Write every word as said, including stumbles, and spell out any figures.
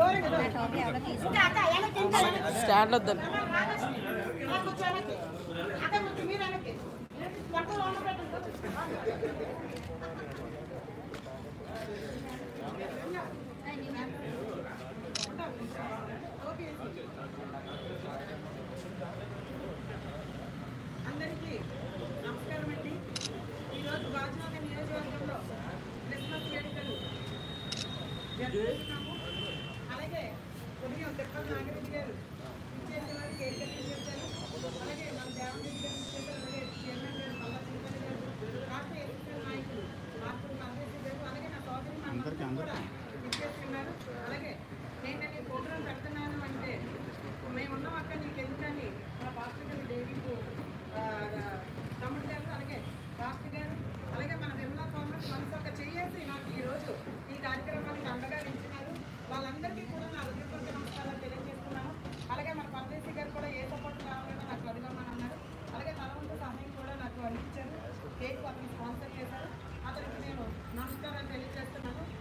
Stand వద్దని అందరికీ నమస్కారం అండి. ఈరోజు గాజువాక నియోజకవర్గంలో క్రిస్మస్ వేడుకలు జరుపుకుంటున్నాము. అలాగే ఉదయం తిప్పల నాగిరెడ్డి గారు ఇచ్చేసిన వారు కేక్ కటింగ్ చేశారు. అలాగే మన దేవరెడ్డి గారు ఇచ్చేసారు. అలాగే చైర్మన్ గారు మల్లా సింగల్ గారు, రాష్ట్ర ఎన్నికల నాయకులు మార్పులు మల్లేశ్వరి గారు, అలాగే నా సోదరి అందరూ కూడా ఇచ్చేస్తున్నారు. అలాగే నేను ఈ ప్రోగ్రాం పెడుతున్నాను అంటే మేమున్నాం అక్క నీకు ఎందుకని మన పాస్టర్ గారు డేవిడ్ తమ్ముడు గారు, అలాగే పాస్టర్ గారు, అలాగే మన విమలా కాంగ్రెస్ మనసు ఒక చేసి నాకు ఈరోజు ఈ కార్యక్రమానికి అండగా నిలిచినారు. వాళ్ళందరికీ కూడా నా హృదయపూర్వక నమస్కారాలు తెలియజేస్తున్నాను. అలాగే మన పరదేశీ గారు కూడా ఏ సపోర్ట్ కావాలన్నా నాకు అడగమని అన్నారు. అలాగే తలవంతు సహాయం కూడా నాకు అందించారు. కేక్ అతను స్పాన్సర్ చేశారు. అతనికి నేను నమస్కారాలు తెలియజేస్తున్నాను.